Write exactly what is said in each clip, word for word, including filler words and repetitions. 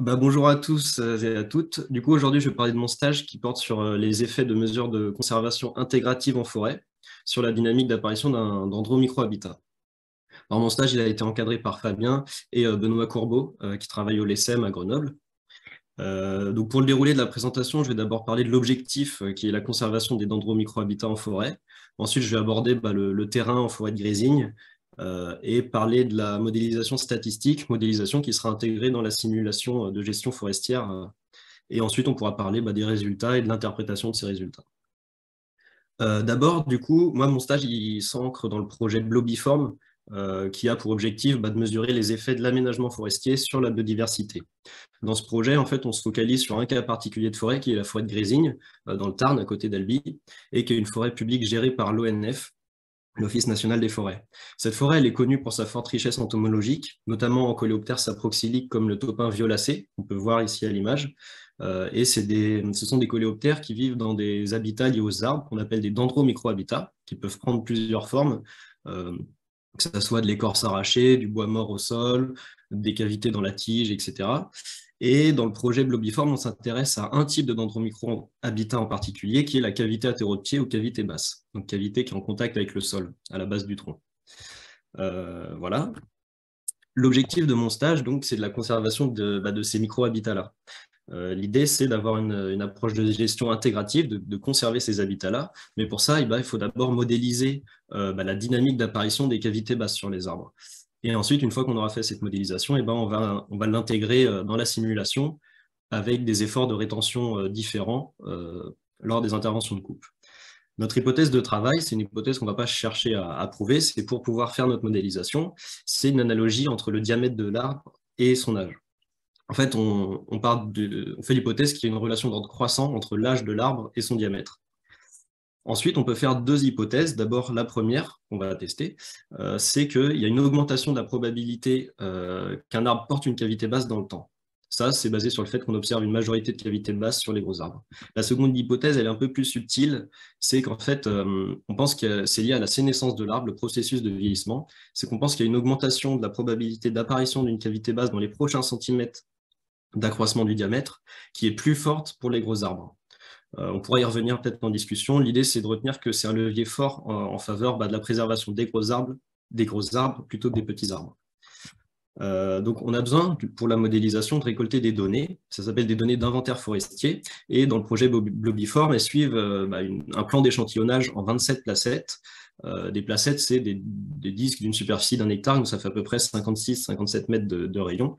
Bah, bonjour à tous euh, et à toutes. Du coup, aujourd'hui, je vais parler de mon stage qui porte sur euh, les effets de mesures de conservation intégrative en forêt sur la dynamique d'apparition d'un dendro-microhabitat. Alors, mon stage, il a été encadré par Fabien et euh, Benoît Courbeau, euh, qui travaillent au L E S E M à Grenoble. Euh, donc, pour le déroulé de la présentation, je vais d'abord parler de l'objectif, euh, qui est la conservation des dendro-microhabitats en forêt. Ensuite, je vais aborder bah, le, le terrain en forêt de Grésigne, euh, et parler de la modélisation statistique, modélisation qui sera intégrée dans la simulation euh, de gestion forestière. euh, et ensuite, on pourra parler bah, des résultats et de l'interprétation de ces résultats. Euh, D'abord, du coup, moi, mon stage, il s'ancre dans le projet Blobiform, euh, qui a pour objectif bah, de mesurer les effets de l'aménagement forestier sur la biodiversité. Dans ce projet, en fait, on se focalise sur un cas particulier de forêt, qui est la forêt de Grésigne, euh, dans le Tarn, à côté d'Albi, et qui est une forêt publique gérée par l'O N F, l'Office national des forêts. Cette forêt, elle est connue pour sa forte richesse entomologique, notamment en coléoptères saproxyliques comme le topin violacé, qu'on peut voir ici à l'image. Euh, et des, ce sont des coléoptères qui vivent dans des habitats liés aux arbres, qu'on appelle des dendromicrohabitats, qui peuvent prendre plusieurs formes, euh, que ce soit de l'écorce arrachée, du bois mort au sol, des cavités dans la tige, et cetera. Et dans le projet Blobiform, on s'intéresse à un type de dendromicro-habitat en particulier, qui est la cavité athéropied ou cavité basse, donc cavité qui est en contact avec le sol, à la base du tronc. Euh, voilà. L'objectif de mon stage, donc, c'est de la conservation de, bah, de ces micro-habitats-là. Euh, L'idée, c'est d'avoir une, une, approche de gestion intégrative, de, de conserver ces habitats-là, mais pour ça, eh ben, il faut d'abord modéliser euh, bah, la dynamique d'apparition des cavités basses sur les arbres. Et ensuite, une fois qu'on aura fait cette modélisation, eh ben, on va, on va l'intégrer euh, dans la simulation avec des efforts de rétention euh, différents euh, lors des interventions de coupe. Notre hypothèse de travail, c'est une hypothèse qu'on ne va pas chercher à, à prouver, c'est pour pouvoir faire notre modélisation, c'est une analogie entre le diamètre de l'arbre et son âge. En fait, on, on, part de, on fait l'hypothèse qu'il y a une relation d'ordre croissant entre l'âge de l'arbre et son diamètre. Ensuite, on peut faire deux hypothèses. D'abord, la première, qu'on va tester, euh, c'est qu'il y a une augmentation de la probabilité euh, qu'un arbre porte une cavité basse dans le temps. Ça, c'est basé sur le fait qu'on observe une majorité de cavités basses sur les gros arbres. La seconde hypothèse, elle est un peu plus subtile, c'est qu'en fait, euh, on pense que c'est lié à la sénescence de l'arbre, le processus de vieillissement. C'est qu'on pense qu'il y a une augmentation de la probabilité d'apparition d'une cavité basse dans les prochains centimètres d'accroissement du diamètre, qui est plus forte pour les gros arbres. Euh, on pourra y revenir peut-être en discussion. L'idée, c'est de retenir que c'est un levier fort en, en faveur bah, de la préservation des gros arbres, des gros arbres plutôt que des petits arbres. Euh, donc, on a besoin, pour la modélisation, de récolter des données. Ça s'appelle des données d'inventaire forestier. Et dans le projet Blobiform, elles suivent euh, bah, une, un plan d'échantillonnage en vingt-sept placettes. Euh, des placettes, c'est des, des disques d'une superficie d'un hectare, donc ça fait à peu près cinquante-six à cinquante-sept mètres de, de rayon.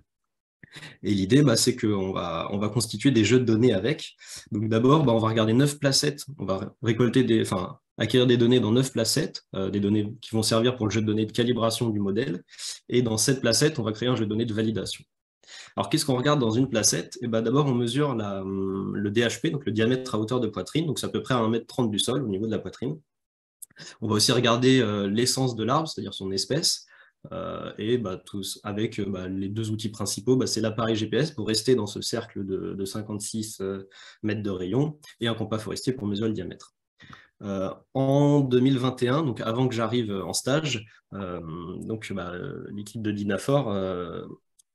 Et l'idée, bah, c'est qu'on va, on va constituer des jeux de données avec. Donc d'abord, bah, on va regarder neuf placettes, on va récolter des, enfin, acquérir des données dans neuf placettes, euh, des données qui vont servir pour le jeu de données de calibration du modèle. Et dans cette placette, on va créer un jeu de données de validation. Alors qu'est-ce qu'on regarde dans une placette? Et bah, d'abord, on mesure la, le D H P, donc le diamètre à hauteur de poitrine, donc c'est à peu près à un mètre trente du sol au niveau de la poitrine. On va aussi regarder euh, l'essence de l'arbre, c'est-à-dire son espèce. Euh, et bah, tous, avec euh, bah, les deux outils principaux, bah, c'est l'appareil G P S pour rester dans ce cercle de, de cinquante-six euh, mètres de rayon et un compas forestier pour mesurer le diamètre. Euh, en deux mille vingt et un, donc avant que j'arrive en stage, euh, donc bah, l'équipe de Dynafor euh,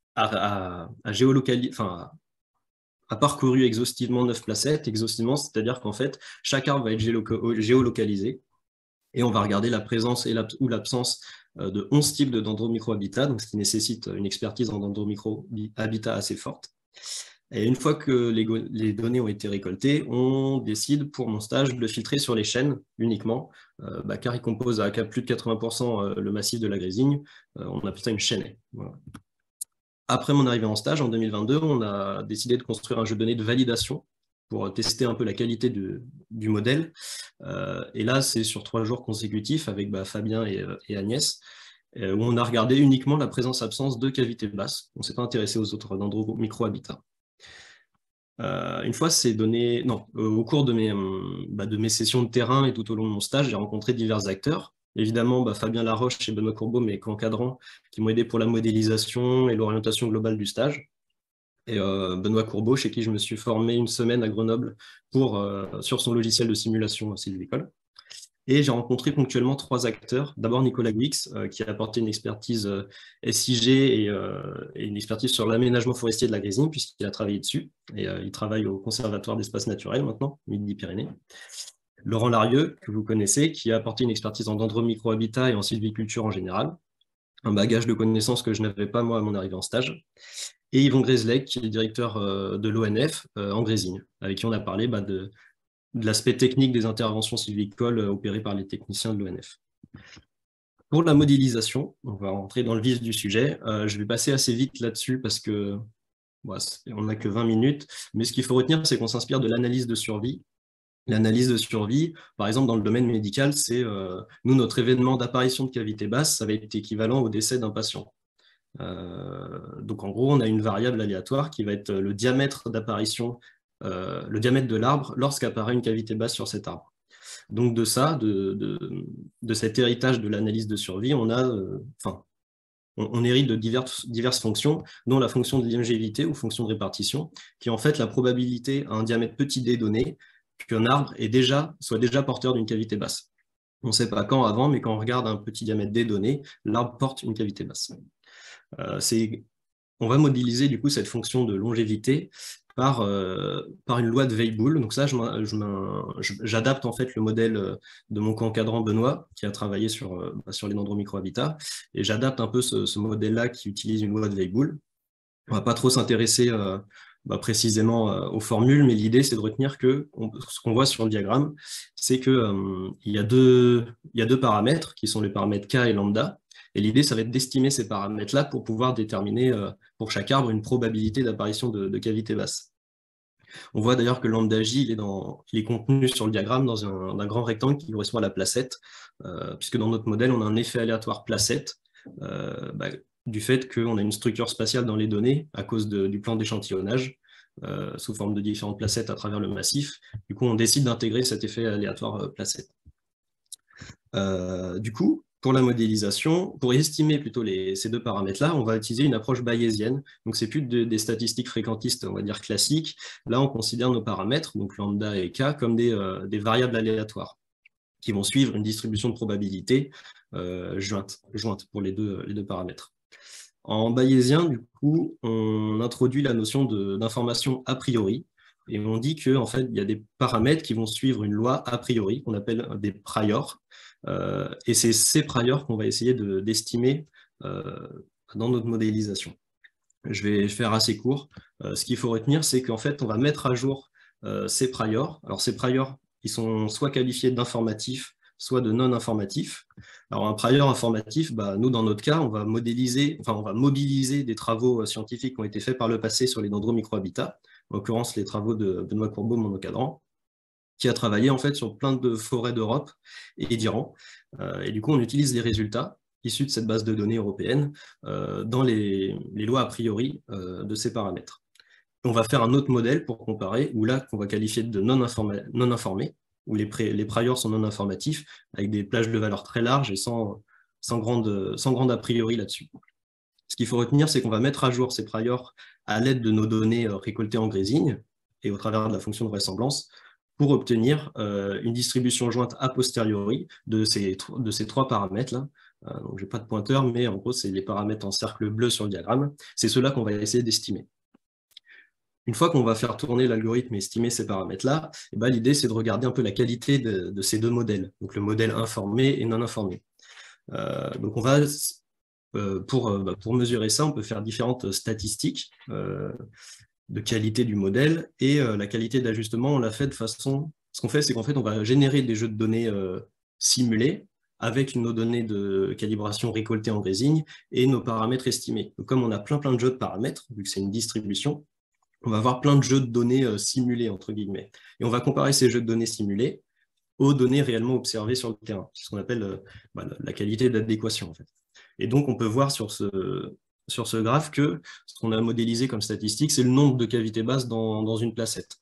a, a, a géolocalisé, enfin, a parcouru exhaustivement neuf placettes, exhaustivement, c'est-à-dire qu'en fait, chaque arbre va être géolocalisé. Et on va regarder la présence et l'ab ou l'absence euh, de onze types de dendromicrohabitats, donc ce qui nécessite une expertise en dendromicrohabitat assez forte. Et une fois que les, les, données ont été récoltées, on décide pour mon stage de filtrer sur les chênes uniquement, euh, bah, car ils composent à plus de quatre-vingts pour cent le massif de la Grésigne. Euh, on appelle ça une chênaie. Voilà. Après mon arrivée en stage, en deux mille vingt-deux, on a décidé de construire un jeu de données de validation pour tester un peu la qualité de, du modèle. Euh, et là, c'est sur trois jours consécutifs avec bah, Fabien et, et Agnès, euh, où on a regardé uniquement la présence-absence de cavités basses. On ne s'est pas intéressé aux autres dendro-microhabitats. Euh, une fois ces données, non, euh, au cours de mes, euh, bah, de mes sessions de terrain et tout au long de mon stage, j'ai rencontré divers acteurs. Évidemment, bah, Fabien Laroche et Benoît Courbeau, mes co-encadrants, qui m'ont aidé pour la modélisation et l'orientation globale du stage. Et euh, Benoît Courbeau, chez qui je me suis formé une semaine à Grenoble pour, euh, sur son logiciel de simulation sylvicole. Et j'ai rencontré ponctuellement trois acteurs. D'abord Nicolas Guix, euh, qui a apporté une expertise euh, S I G et, euh, et une expertise sur l'aménagement forestier de la Grésine, puisqu'il a travaillé dessus. Et euh, il travaille au Conservatoire d'espaces naturels maintenant, Midi-Pyrénées. Laurent Larieux, que vous connaissez, qui a apporté une expertise en dendromicrohabitat et en sylviculture en général. Un bagage de connaissances que je n'avais pas moi à mon arrivée en stage. Et Yvon Grezlec, qui est directeur euh, de l'O N F euh, en Grésine, avec qui on a parlé bah, de de l'aspect technique des interventions sylvicoles opérées par les techniciens de l'O N F. Pour la modélisation, on va rentrer dans le vif du sujet. Euh, je vais passer assez vite là-dessus parce que bon, on n'a que vingt minutes, mais ce qu'il faut retenir, c'est qu'on s'inspire de l'analyse de survie. L'analyse de survie, par exemple, dans le domaine médical, c'est euh, nous, notre événement d'apparition de cavité basse, ça va être équivalent au décès d'un patient. Euh, donc en gros, on a une variable aléatoire qui va être le diamètre d'apparition, euh, le diamètre de l'arbre lorsqu'apparaît une cavité basse sur cet arbre. Donc de ça, de, de, de cet héritage de l'analyse de survie, on a, euh, enfin, on, on hérite de diverses, diverses fonctions, dont la fonction de longévité ou fonction de répartition, qui est en fait la probabilité à un diamètre petit d donné qu'un arbre est déjà, soit déjà porteur d'une cavité basse. On ne sait pas quand avant, mais quand on regarde un petit diamètre d donné, l'arbre porte une cavité basse. Euh, c'est On va modéliser du coup cette fonction de longévité par, euh, par une loi de Weibull. Donc ça, j'adapte en fait le modèle de mon co-encadrant Benoît, qui a travaillé sur, euh, sur les dendromicrohabitats, et j'adapte un peu ce, ce modèle-là qui utilise une loi de Weibull. On ne va pas trop s'intéresser euh, bah, précisément euh, aux formules, mais l'idée, c'est de retenir que on, ce qu'on voit sur le diagramme, c'est qu'il euh, y, a deux, y a deux paramètres, qui sont les paramètres K et lambda. Et l'idée, ça va être d'estimer ces paramètres-là pour pouvoir déterminer euh, pour chaque arbre une probabilité d'apparition de, de cavité basse. On voit d'ailleurs que lambda J, il est, dans, il est contenu sur le diagramme dans un, un grand rectangle qui correspond à la placette, euh, puisque dans notre modèle, on a un effet aléatoire placette, euh, bah, du fait qu'on a une structure spatiale dans les données à cause de, du plan d'échantillonnage, euh, sous forme de différentes placettes à travers le massif. Du coup, on décide d'intégrer cet effet aléatoire euh, placette. Euh, du coup, pour la modélisation, pour estimer plutôt les, ces deux paramètres-là, on va utiliser une approche bayésienne. Donc, c'est plus de, des statistiques fréquentistes, on va dire classiques. Là, on considère nos paramètres, donc lambda et k, comme des, euh, des variables aléatoires qui vont suivre une distribution de probabilité euh, jointe, jointe pour les deux, les deux paramètres. En bayésien, du coup, on introduit la notion d'information a priori, et on dit qu'en en fait, il y a des paramètres qui vont suivre une loi a priori, qu'on appelle des priors, euh, et c'est ces priors qu'on va essayer d'estimer de, euh, dans notre modélisation. Je vais faire assez court. Euh, ce qu'il faut retenir, c'est qu'en fait, on va mettre à jour euh, ces priors. Alors, ces priors, ils sont soit qualifiés d'informatifs, soit de non informatifs. Alors, un prior informatif, bah, nous, dans notre cas, on va modéliser, enfin, on va mobiliser des travaux scientifiques qui ont été faits par le passé sur les dendromicrohabitats, en l'occurrence les travaux de Benoît Courbeau, mon encadrant, qui a travaillé en fait sur plein de forêts d'Europe et d'Iran. Euh, et du coup, on utilise les résultats issus de cette base de données européenne euh, dans les, les lois a priori euh, de ces paramètres. On va faire un autre modèle pour comparer, où là, qu'on va qualifier de non, non informé, où les, les priors sont non informatifs, avec des plages de valeur très larges et sans, sans, grande, sans grande a priori là-dessus. Ce qu'il faut retenir, c'est qu'on va mettre à jour ces priors à l'aide de nos données récoltées en Grésine et au travers de la fonction de vraisemblance pour obtenir euh, une distribution jointe a posteriori de ces, de ces trois paramètres-là. Euh, donc, je n'ai pas de pointeur, mais en gros, c'est les paramètres en cercle bleu sur le diagramme. C'est ceux-là qu'on va essayer d'estimer. Une fois qu'on va faire tourner l'algorithme et estimer ces paramètres-là, eh ben, l'idée, c'est de regarder un peu la qualité de, de ces deux modèles, donc le modèle informé et non informé. Euh, donc, on va, euh, pour, euh, bah, pour mesurer ça, on peut faire différentes statistiques euh, de qualité du modèle, et euh, la qualité d'ajustement, on l'a fait de façon... Ce qu'on fait, c'est qu'en fait, on va générer des jeux de données euh, simulés avec nos données de calibration récoltées en Grésine et nos paramètres estimés. Donc, comme on a plein plein de jeux de paramètres, vu que c'est une distribution, on va avoir plein de jeux de données euh, simulés, entre guillemets. Et on va comparer ces jeux de données simulés aux données réellement observées sur le terrain. C'est ce qu'on appelle euh, bah, la qualité d'adéquation, en fait. Et donc, on peut voir sur ce, sur ce graphe que ce qu'on a modélisé comme statistique, c'est le nombre de cavités basses dans, dans une placette.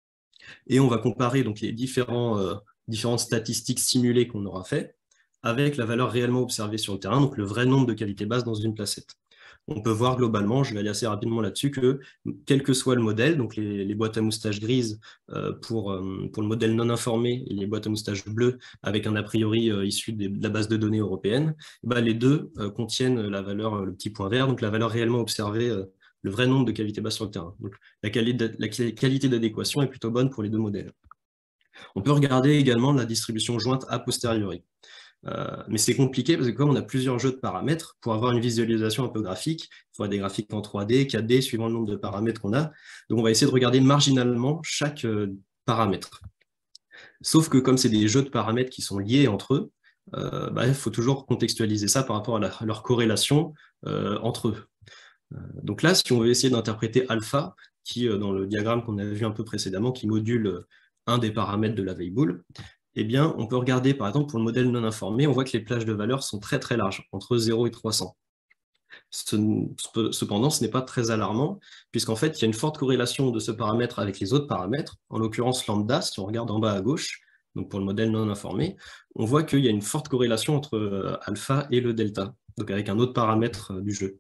Et on va comparer donc, les différents, euh, différentes statistiques simulées qu'on aura fait avec la valeur réellement observée sur le terrain, donc le vrai nombre de cavités basses dans une placette. on peut voir globalement, je vais aller assez rapidement là-dessus, que quel que soit le modèle, donc les, les boîtes à moustaches grises euh, pour, euh, pour le modèle non informé et les boîtes à moustaches bleues avec un a priori euh, issu des- de la base de données européenne, bah, les deux euh, contiennent la valeur, euh, le petit point vert, donc la valeur réellement observée, euh, le vrai nombre de cavités basses sur le terrain. Donc la, quali la qualité d'adéquation est plutôt bonne pour les deux modèles. On peut regarder également la distribution jointe a posteriori. Euh, mais c'est compliqué parce que comme on a plusieurs jeux de paramètres, pour avoir une visualisation un peu graphique, il faudrait des graphiques en trois D, quatre D, suivant le nombre de paramètres qu'on a. Donc on va essayer de regarder marginalement chaque euh, paramètre. Sauf que comme c'est des jeux de paramètres qui sont liés entre eux, euh, bah, il faut toujours contextualiser ça par rapport à, la, à leur corrélation euh, entre eux. Euh, donc là, si on veut essayer d'interpréter alpha, qui, euh, dans le diagramme qu'on a vu un peu précédemment, qui module euh, un des paramètres de la Weibull, eh bien, on peut regarder, par exemple, pour le modèle non informé, on voit que les plages de valeurs sont très très larges, entre zéro et trois cents. Cependant, ce n'est pas très alarmant, puisqu'en fait, il y a une forte corrélation de ce paramètre avec les autres paramètres. En l'occurrence, lambda, si on regarde en bas à gauche, donc pour le modèle non informé, on voit qu'il y a une forte corrélation entre euh, alpha et le delta, donc avec un autre paramètre euh, du jeu.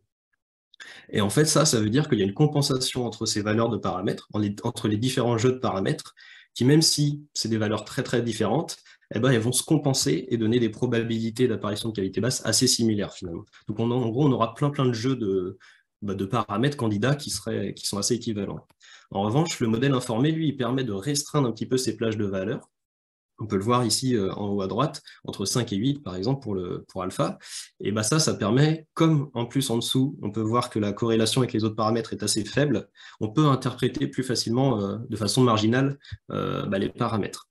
Et en fait, ça, ça veut dire qu'il y a une compensation entre ces valeurs de paramètres, entre les différents jeux de paramètres, qui même si c'est des valeurs très très différentes, eh ben, elles vont se compenser et donner des probabilités d'apparition de cavité basse assez similaires finalement. Donc on, en gros, on aura plein plein de jeux de, bah, de paramètres candidats qui, seraient, qui sont assez équivalents. En revanche, le modèle informé, lui, il permet de restreindre un petit peu ces plages de valeurs. On peut le voir ici euh, en haut à droite, entre cinq et huit par exemple pour, le, pour alpha. Et bah ça, ça permet, comme en plus en dessous, on peut voir que la corrélation avec les autres paramètres est assez faible, on peut interpréter plus facilement, euh, de façon marginale, euh, bah, les paramètres.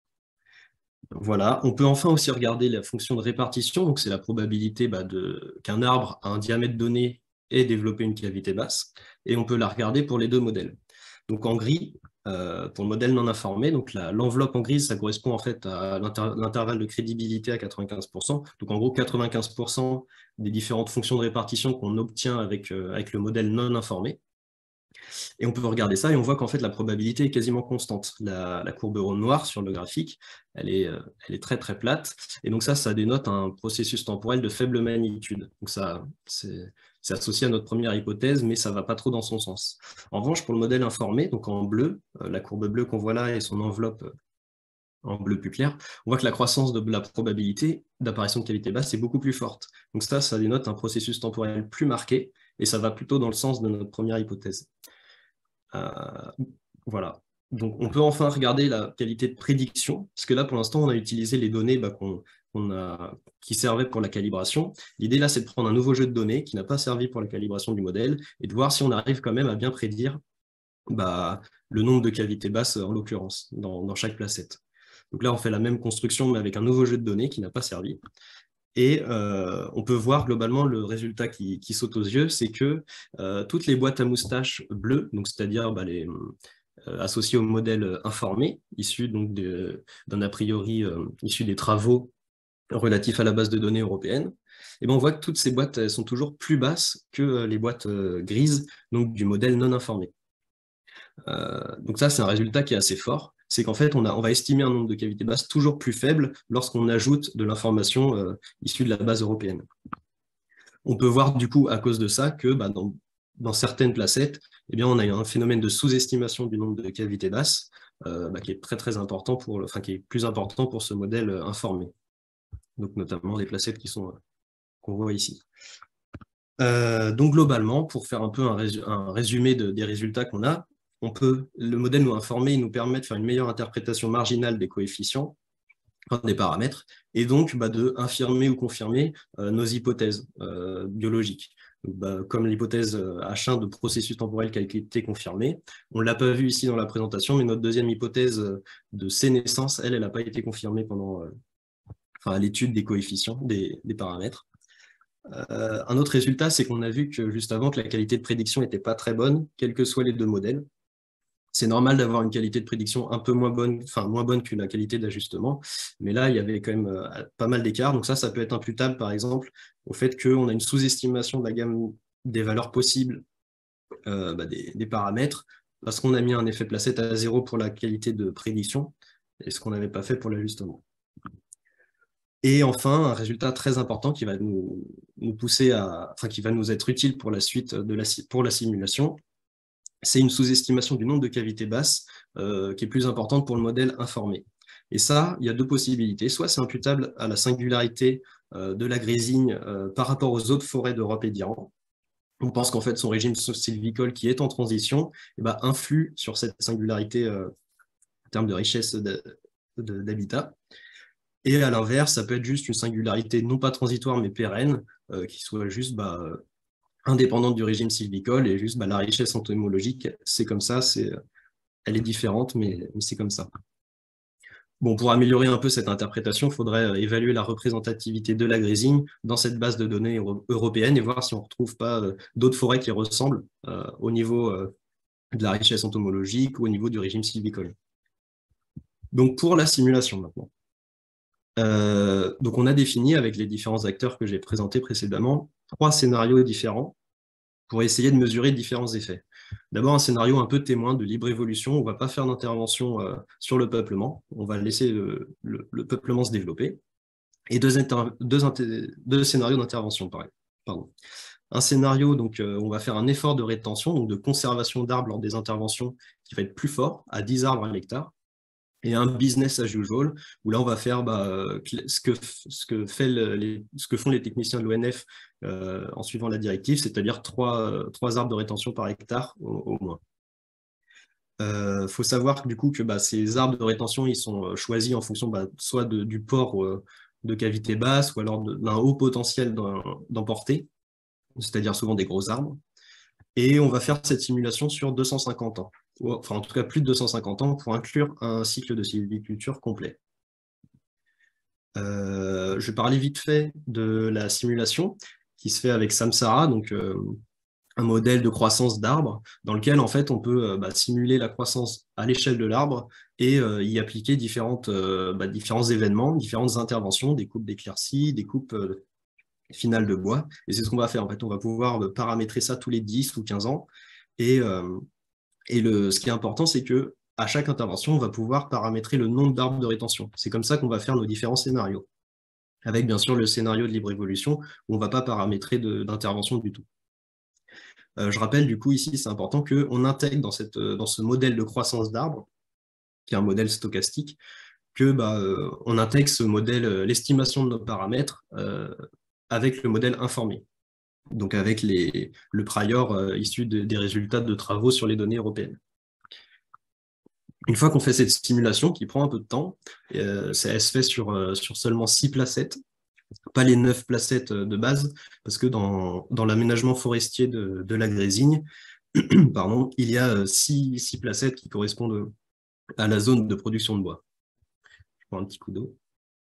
Voilà, on peut enfin aussi regarder la fonction de répartition, donc c'est la probabilité bah, qu'un arbre à un diamètre donné ait développé une cavité basse, et on peut la regarder pour les deux modèles. Donc en gris, euh, pour le modèle non informé, donc l'enveloppe en grise, ça correspond en fait à l'intervalle de crédibilité à quatre-vingt-quinze pour cent. Donc en gros, quatre-vingt-quinze pour cent des différentes fonctions de répartition qu'on obtient avec, euh, avec le modèle non informé. Et on peut regarder ça et on voit qu'en fait la probabilité est quasiment constante. La, la courbe ronde noire sur le graphique, elle est, euh, elle est très très plate. Et donc ça, ça dénote un processus temporel de faible magnitude. Donc ça, c'est associé à notre première hypothèse, mais ça ne va pas trop dans son sens. En revanche, pour le modèle informé, donc en bleu, euh, la courbe bleue qu'on voit là et son enveloppe euh, en bleu plus clair, on voit que la croissance de la probabilité d'apparition de cavité basse est beaucoup plus forte. Donc ça, ça dénote un processus temporel plus marqué et ça va plutôt dans le sens de notre première hypothèse. Euh, voilà. Donc, on peut enfin regarder la qualité de prédiction, parce que là, pour l'instant, on a utilisé les données bah, qu'on, qu'on a, qui servaient pour la calibration. L'idée, là, c'est de prendre un nouveau jeu de données qui n'a pas servi pour la calibration du modèle et de voir si on arrive quand même à bien prédire bah, le nombre de cavités basses, en l'occurrence, dans, dans chaque placette. Donc là, on fait la même construction, mais avec un nouveau jeu de données qui n'a pas servi. Et euh, on peut voir globalement le résultat qui, qui saute aux yeux, c'est que euh, toutes les boîtes à moustaches bleues, donc c'est-à-dire bah, les euh, associées au modèle informé, issu donc d'un a priori euh, issu des travaux relatifs à la base de données européenne, et ben on voit que toutes ces boîtes elles sont toujours plus basses que euh, les boîtes euh, grises, donc du modèle non informé. Euh, donc ça, c'est un résultat qui est assez fort. C'est qu'en fait, on, a, on va estimer un nombre de cavités basses toujours plus faible lorsqu'on ajoute de l'information euh, issue de la base européenne. On peut voir du coup, à cause de ça, que bah, dans, dans certaines placettes, eh bien, on a un phénomène de sous-estimation du nombre de cavités basses euh, bah, qui est très très important pour, enfin qui est plus important pour ce modèle euh, informé. Donc notamment les placettes qui sont euh, qu'on voit ici. Euh, donc globalement, pour faire un peu un, résu un résumé de, des résultats qu'on a, on peut, le modèle nous informé, il nous permet de faire une meilleure interprétation marginale des coefficients, enfin, des paramètres, et donc bah, de infirmer ou confirmer euh, nos hypothèses euh, biologiques. Donc, bah, comme l'hypothèse H un de processus temporel qui a été confirmée. On ne l'a pas vu ici dans la présentation, mais notre deuxième hypothèse de sénescence, elle, elle n'a pas été confirmée pendant euh, enfin, l'étude des coefficients, des, des paramètres. Euh, un autre résultat, c'est qu'on a vu que juste avant que la qualité de prédiction n'était pas très bonne, quels que soient les deux modèles. C'est normal d'avoir une qualité de prédiction un peu moins bonne, enfin moins bonne que la qualité d'ajustement, mais là, il y avait quand même euh, pas mal d'écarts. Donc ça, ça peut être imputable, par exemple, au fait qu'on a une sous-estimation de la gamme des valeurs possibles euh, bah, des, des paramètres, parce qu'on a mis un effet placette à zéro pour la qualité de prédiction, et ce qu'on n'avait pas fait pour l'ajustement. Et enfin, un résultat très important qui va nous, nous pousser à, enfin, qui va nous être utile pour la suite de la, pour la simulation, c'est une sous-estimation du nombre de cavités basses euh, qui est plus importante pour le modèle informé. Et ça, il y a deux possibilités. Soit c'est imputable à la singularité euh, de la grésille euh, par rapport aux autres forêts d'Europe et d'Iran. On pense qu'en fait, son régime sylvicole qui est en transition eh ben, influe sur cette singularité euh, en termes de richesse d'habitat. Et à l'inverse, ça peut être juste une singularité non pas transitoire mais pérenne, euh, qui soit juste bah, indépendante du régime sylvicole et juste bah, la richesse entomologique, c'est comme ça, c'est, elle est différente, mais, mais c'est comme ça. Bon, pour améliorer un peu cette interprétation, il faudrait euh, évaluer la représentativité de la grésille dans cette base de données euro européenne et voir si on ne retrouve pas euh, d'autres forêts qui ressemblent euh, au niveau euh, de la richesse entomologique ou au niveau du régime sylvicole. Donc pour la simulation maintenant. Euh, donc on a défini avec les différents acteurs que j'ai présentés précédemment trois scénarios différents pour essayer de mesurer différents effets. D'abord, un scénario un peu témoin de libre évolution. On ne va pas faire d'intervention euh, sur le peuplement. On va laisser le, le, le peuplement se développer. Et deux, deux, deux scénarios d'intervention, pareil. Pardon. Un scénario, donc, euh, on va faire un effort de rétention, donc de conservation d'arbres lors des interventions qui va être plus fort, à dix arbres à l'hectare. Et un business as usual, où là, on va faire bah, ce, que, ce, que fait le, les, ce que font les techniciens de l'O N F euh, en suivant la directive, c'est-à-dire trois, trois arbres de rétention par hectare au, au moins. Il euh, faut savoir du coup que bah, ces arbres de rétention, ils sont choisis en fonction bah, soit de, du port euh, de cavité basse, ou alors d'un haut potentiel d'emporter, c'est-à-dire souvent des gros arbres. Et on va faire cette simulation sur deux cent cinquante ans, enfin en tout cas plus de deux cent cinquante ans, pour inclure un cycle de sylviculture complet. Euh, je parlais vite fait de la simulation qui se fait avec Samsara, donc euh, un modèle de croissance d'arbres dans lequel en fait on peut euh, bah, simuler la croissance à l'échelle de l'arbre et euh, y appliquer différentes, euh, bah, différents événements, différentes interventions, des coupes d'éclaircies, des coupes euh, finales de bois. Et c'est ce qu'on va faire. En fait, on va pouvoir euh, paramétrer ça tous les dix ou quinze ans. Et, euh, et le, ce qui est important, c'est que à chaque intervention, on va pouvoir paramétrer le nombre d'arbres de rétention. C'est comme ça qu'on va faire nos différents scénarios. Avec bien sûr le scénario de libre évolution, où on ne va pas paramétrer d'intervention du tout. Euh, je rappelle du coup ici, c'est important qu'on intègre dans, cette, dans ce modèle de croissance d'arbres, qui est un modèle stochastique, que bah, euh, on intègre ce modèle, euh, l'estimation de nos paramètres euh, avec le modèle informé, donc avec les, le prior euh, issu de, des résultats de travaux sur les données européennes. Une fois qu'on fait cette simulation, qui prend un peu de temps, euh, ça, elle se fait sur, euh, sur seulement six placettes, pas les neuf placettes de base, parce que dans, dans l'aménagement forestier de, de la Grésigne, pardon, il y a six, six placettes qui correspondent à la zone de production de bois. Je prends un petit coup d'eau.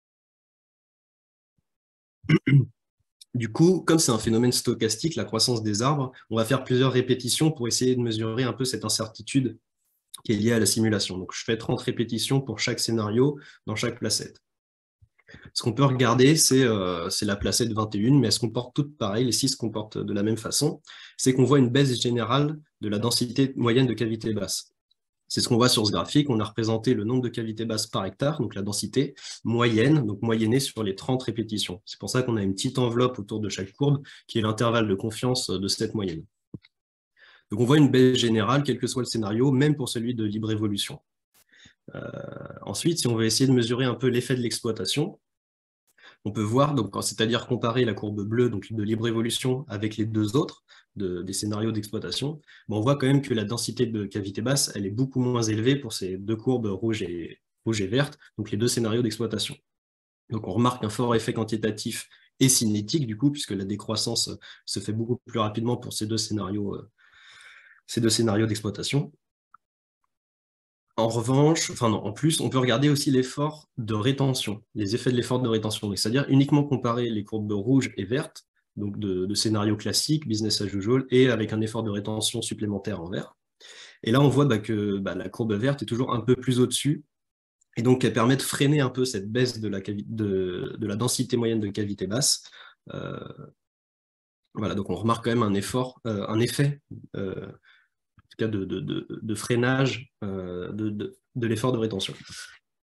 Du coup, comme c'est un phénomène stochastique, la croissance des arbres, on va faire plusieurs répétitions pour essayer de mesurer un peu cette incertitude qui est liée à la simulation. Donc, je fais trente répétitions pour chaque scénario dans chaque placette. Ce qu'on peut regarder, c'est euh, la placette vingt et un, mais elles se comportent toutes pareilles, les six se comportent de la même façon. C'est qu'on voit une baisse générale de la densité moyenne de cavités basses. C'est ce qu'on voit sur ce graphique. On a représenté le nombre de cavités basses par hectare, donc la densité moyenne, donc moyennée sur les trente répétitions. C'est pour ça qu'on a une petite enveloppe autour de chaque courbe, qui est l'intervalle de confiance de cette moyenne. Donc on voit une baisse générale, quel que soit le scénario, même pour celui de libre évolution. Euh, ensuite, si on veut essayer de mesurer un peu l'effet de l'exploitation, on peut voir, c'est-à-dire comparer la courbe bleue donc de libre évolution avec les deux autres de, des scénarios d'exploitation, on voit quand même que la densité de cavité basse, elle est beaucoup moins élevée pour ces deux courbes rouge et, rouge et verte, donc les deux scénarios d'exploitation. Donc on remarque un fort effet quantitatif et cinétique du coup, puisque la décroissance se fait beaucoup plus rapidement pour ces deux scénarios, euh, ces deux scénarios d'exploitation. En revanche, enfin non, en plus, on peut regarder aussi l'effort de rétention, les effets de l'effort de rétention, c'est-à-dire uniquement comparer les courbes rouges et vertes, donc de, de scénario classique, business as usual, et avec un effort de rétention supplémentaire en vert. Et là, on voit bah, que bah, la courbe verte est toujours un peu plus au-dessus, et donc elle permet de freiner un peu cette baisse de la, de, de la densité moyenne de cavité basse. Euh, voilà, donc on remarque quand même un effort, euh, un effet euh, en tout cas de, de, de, de freinage euh, de, de, de l'effort de rétention.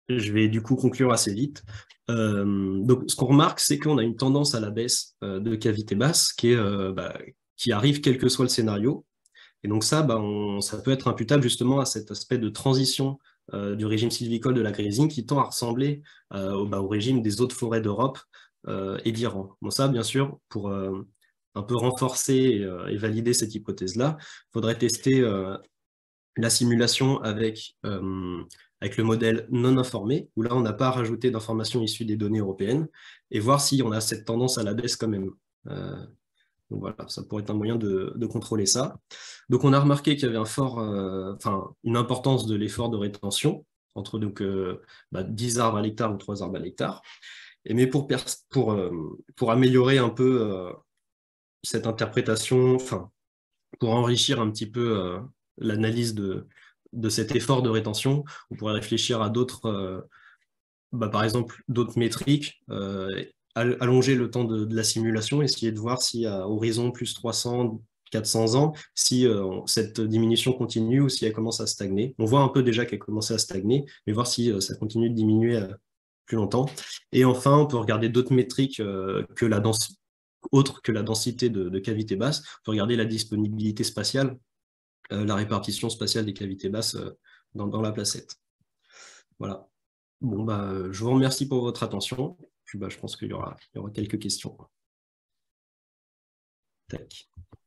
Je vais du coup conclure assez vite. Euh, donc, ce qu'on remarque, c'est qu'on a une tendance à la baisse euh, de cavité basse qui, est, euh, bah, qui arrive quel que soit le scénario. Et donc ça, bah, on, ça peut être imputable justement à cet aspect de transition euh, du régime sylvicole de la Grésine qui tend à ressembler euh, au, bah, au régime des autres forêts d'Europe euh, et d'Iran. Bon, ça, bien sûr, pour euh, un peu renforcer et, euh, et valider cette hypothèse-là, il faudrait tester euh, la simulation avec, euh, avec le modèle non informé, où là, on n'a pas rajouté d'informations issues des données européennes, et voir si on a cette tendance à la baisse quand même. Euh, donc voilà, ça pourrait être un moyen de, de contrôler ça. Donc on a remarqué qu'il y avait un fort, euh, enfin, une importance de l'effort de rétention, entre donc, euh, bah, dix arbres à l'hectare ou trois arbres à l'hectare. Et mais pour, pour, euh, pour améliorer un peu euh, cette interprétation, enfin, pour enrichir un petit peu euh, l'analyse de, de cet effort de rétention, on pourrait réfléchir à d'autres, euh, bah, par exemple, d'autres métriques, euh, allonger le temps de, de la simulation, essayer de voir si à horizon plus trois cents, quatre cents ans, si euh, cette diminution continue ou si elle commence à stagner. On voit un peu déjà qu'elle commence à stagner, mais voir si euh, ça continue de diminuer euh, plus longtemps. Et enfin, on peut regarder d'autres métriques euh, que la densité autre que la densité de, de cavités basses. On peut regarder la disponibilité spatiale, euh, la répartition spatiale des cavités basses euh, dans, dans la placette. Voilà. Bon, bah, je vous remercie pour votre attention. Puis, bah, je pense qu'il y aura, il y aura quelques questions. Tac.